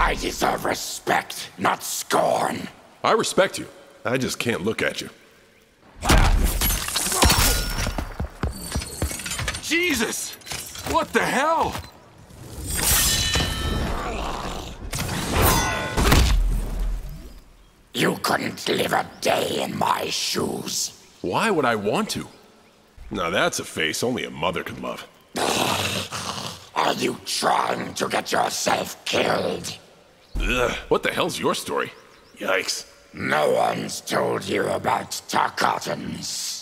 I deserve respect, not scorn. I respect you. I just can't look at you. Jesus! What the hell? You couldn't live a day in my shoes. Why would I want to? Now that's a face only a mother could love. Are you trying to get yourself killed? Ugh, what the hell's your story? Yikes. No one's told you about Tarkatans.